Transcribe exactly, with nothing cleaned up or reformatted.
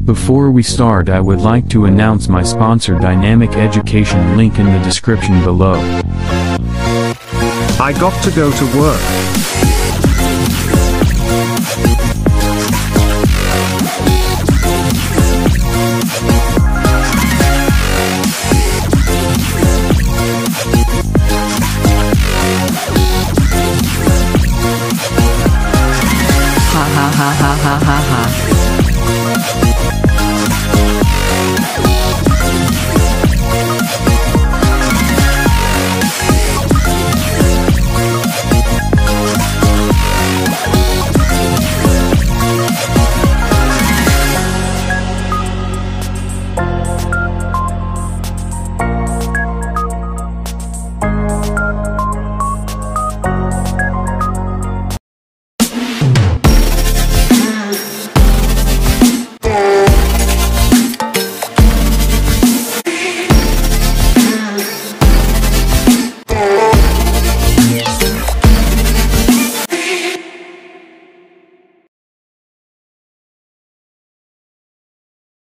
Before we start, I would like to announce my sponsor Dynamic Education, link in the description below. I got to go to work.